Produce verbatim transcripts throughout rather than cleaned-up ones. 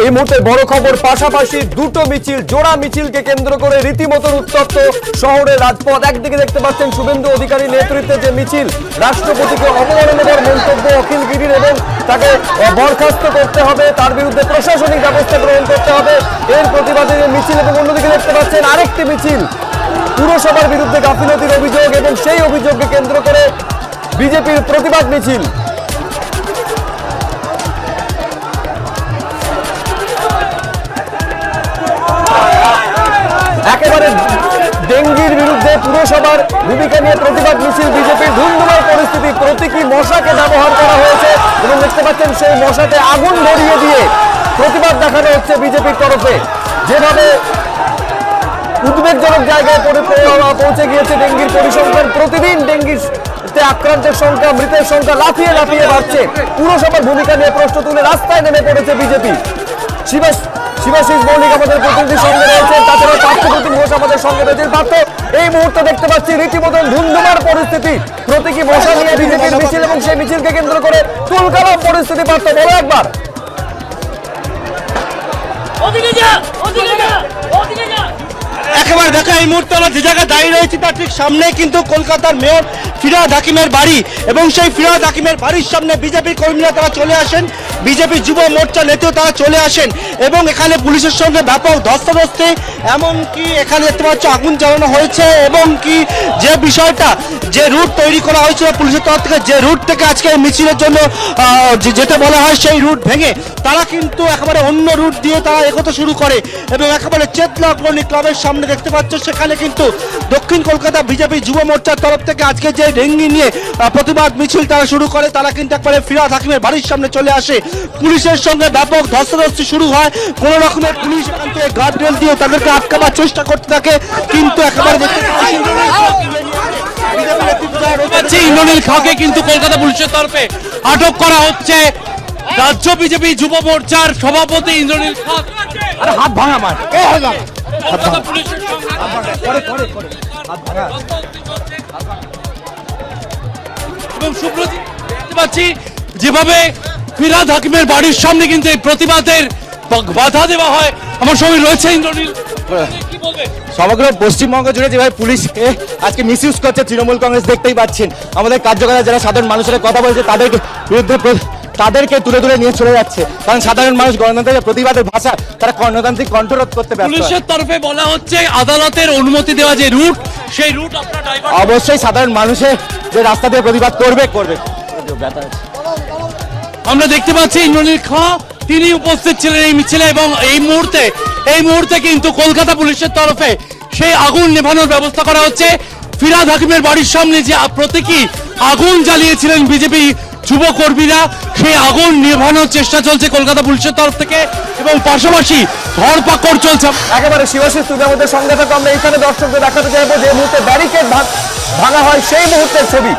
এই মুহূর্তে বড় খবর, পাশাপাশি দুটো মিছিল, জোড়া মিছিলকে কেন্দ্র করে রীতিমতো উত্তপ্ত শহরের রাজপথ। একদিকে দেখতে পাচ্ছেন শুভেন্দু অধিকারী নেতৃত্বে যে মিছিল, রাষ্ট্রপতিকে অবমাননাকর মন্তব্য অখিল গিরির এবং তাকে বরখাস্ত করতে হবে, তার বিরুদ্ধে প্রশাসনিক ব্যবস্থা গ্রহণ করতে হবে, এর প্রতিবাদে মিছিল। এবং অন্যদিকে দেখতে পাচ্ছেন আরেকটি মিছিল, পুরসভার বিরুদ্ধে গাফিলতির অভিযোগ এবং সেই অভিযোগকে কেন্দ্র করে বিজেপির প্রতিবাদ মিছিল। একেবারে ডেঙ্গির বিরুদ্ধে পুরসভার ভূমিকা নিয়ে প্রতিবাদ মিছিল, বিজেপির ধুমধুমার পরিস্থিতি, প্রতীকী মশাকে ব্যবহার করা হয়েছে এবং দেখতে পাচ্ছেন সেই মশাতে আগুন ধরিয়ে দিয়ে প্রতিবাদ দেখানো হচ্ছে বিজেপির তরফে। যেভাবে উদ্বেগজনক জায়গায় পৌঁছে গিয়েছে ডেঙ্গির পরিসংখ্যান, প্রতিদিন ডেঙ্গির আক্রান্তের সংখ্যা, মৃতের সংখ্যা লাফিয়ে লাফিয়ে বাড়ছে। পুরসভার ভূমিকা নিয়ে প্রশ্ন তুলে রাস্তায় নেমে পড়েছে বিজেপি। শিবাস শিবাশিস মৌলিক আমাদের প্রতিনিধির সঙ্গে রয়েছেন, তাছাড়া পার্থপ্রতিম ঘোষ আমাদের সঙ্গে রয়েছেন। পার্থ, এই মুহূর্তে দেখতে পাচ্ছি রীতিমতন ধুমধুমার পরিস্থিতি, প্রতীকী মশা নিয়ে বিজেপির মিছিল এবং সেই মিছিলকে কেন্দ্র করে তুলকালাম পরিস্থিতি। পার্থ, বলো একবার। একেবারে দেখা, এই মুহূর্তে আমরা যে জায়গায় দাঁড়িয়ে রয়েছি তার ঠিক সামনে কিন্তু কলকাতার মেয়র ফিরহাদ হাকিমের বাড়ি এবং সেই ফিরহাদ হাকিমের বাড়ির সামনে বিজেপি কর্মীরা তারা চলে আসেন, বিজেপি যুব মোর্চা নেতাও তারা চলে আসেন এবং এখানে পুলিশের সঙ্গে ব্যাপক ধস্তাধস্তি, এমনকি এখানে দেখতে পাচ্ছ আগুন জ্বালানো হয়েছে এবং কি যে বিষয়টা, যে রুট তৈরি করা হয়েছিল পুলিশের তরফ থেকে, যে রুট থেকে আজকে মিছিলের জন্য যেটা বলা হয় সেই রুট ভেঙে তারা কিন্তু একেবারে অন্য রুট দিয়ে তারা এগোতে শুরু করে এবং একেবারে চেতলা অগ্রণী ক্লাবের সামনে দেখতে পাচ্ছ সেখানে কিন্তু দক্ষিণ কলকাতা বিজেপি যুব মোর্চার তরফ থেকে আজকে যে ডেঙ্গি নিয়ে প্রতিবাদ মিছিল তারা শুরু করে, তারা কিন্তু একবারে ফিরহাদ হাকিমের বাড়ির সামনে চলে আসে। পুলিশের সঙ্গে ব্যাপক ধস্তাধস্তি শুরু হয়, কোন রকমের পুলিশ এখান থেকে গার্ডরেল দিয়ে তাদেরকে আটকাবার চেষ্টা করতে থাকে, কিন্তু একেবারে দেখতে পাচ্ছি ইন্দ্রনীল খাঁকে কিন্তু কলকাতা পুলিশের তরফে আটক করা হচ্ছে। রাজ্য বিজেপি যুব মোর্চার সভাপতি ইন্দ্রনীল খাঁ, হাত ভাঙা মার এবং সুব্রজিৎ দেখতে পাচ্ছি যেভাবে ফিরহাদ হাকিমের বাড়ির সামনে কিন্তু এই প্রতিবাদের বাধা দেওয়া হয়। আমার সঙ্গে রয়েছে ইন্দ্রনীল, কি বলবে? সমগ্র পশ্চিমবঙ্গ জুড়ে যেভাবে পুলিশকে আজকে মিসইউজ করছে তৃণমূল কংগ্রেস দেখতেই পাচ্ছেন। আমাদের কার্যকর্তা যারা সাধারণ মানুষের কথা বলছে তাদের বিরুদ্ধে তাদেরকে তুলে তুলে নিয়ে চলে যাচ্ছে, কারণ সাধারণ মানুষ গণতন্ত্রের প্রতিবাদের ভাষা তারা গণতান্ত্রিক কণ্ঠরোধ করতে ব্যস্ত। পুলিশের তরফে বলা হচ্ছে আদালতের অনুমতি দেওয়া যে রুট, সেই রুট আপনারা ডাইভার্ট, অবশ্যই সাধারণ মানুষের যে রাস্তা দিয়ে প্রতিবাদ করবে করবে আমরা দেখতে পাচ্ছি ইন্দ্রনীল খাঁ তিনি উপস্থিত ছিলেন এই মিছিলে এবং এই মুহূর্তে এই মুহূর্তে কিন্তু কলকাতা পুলিশের তরফে সেই আগুন নেভানোর ব্যবস্থা করা হচ্ছে। ফিরহাদ হাকিমের বাড়ির সামনে যে প্রতীকী আগুন জ্বালিয়েছিলেন বিজেপি যুব কর্মীরা, সেই আগুন নেভানোর চেষ্টা চলছে কলকাতা পুলিশের তরফ থেকে এবং পাশাপাশি ধরপাকড় চলছে। একেবারে শিবাশিস, তুমি আমাদের সঙ্গে থাকো, আমরা এখানে দর্শকদের দেখাতে চাইবো যে মুহূর্তে ব্যারিকেড ভাঙা হয় সেই মুহূর্তের ছবি।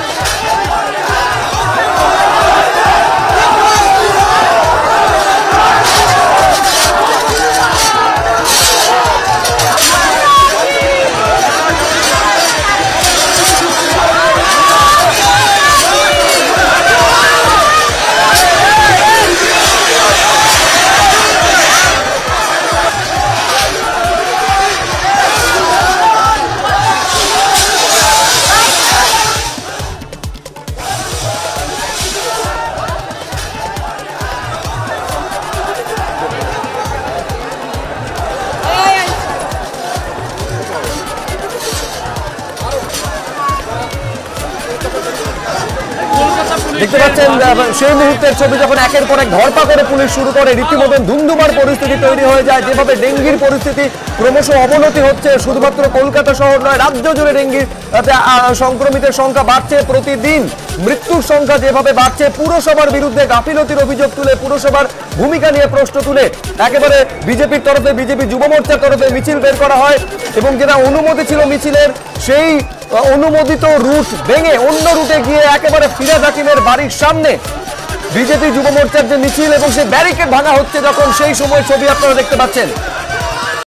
দেখতে পাচ্ছেন সেই মুহূর্তের ছবি, যখন একের পর এক ধরপাকড়ে পুলিশ শুরু করে, রীতিমতো ধুমধুমার পরিস্থিতি তৈরি হয়ে যায়। যেভাবে ডেঙ্গির পরিস্থিতি ক্রমশ অবনতি হচ্ছে, শুধুমাত্র কলকাতা শহর নয়, রাজ্য জুড়ে ডেঙ্গির সংক্রমিতের সংখ্যা বাড়ছে প্রতিদিন, মৃত্যুর সংখ্যা যেভাবে বাড়ছে, পুরসভার বিরুদ্ধে গাফিলতির অভিযোগ তুলে, পুরসভার ভূমিকা নিয়ে প্রশ্ন তুলে একেবারে বিজেপির তরফে, বিজেপি যুব মোর্চার তরফে মিছিল বের করা হয় এবং যেটা অনুমতি ছিল মিছিলের, সেই অনুমোদিত রুট ভেঙে অন্য রুটে গিয়ে একেবারে ফিরহাদ হাকিমের বাড়ির সামনে বিজেপি যুব মোর্চার যে মিছিল এবং সেই ব্যারিকেড ভাঙা হচ্ছে যখন, সেই সময় ছবি আপনারা দেখতে পাচ্ছেন।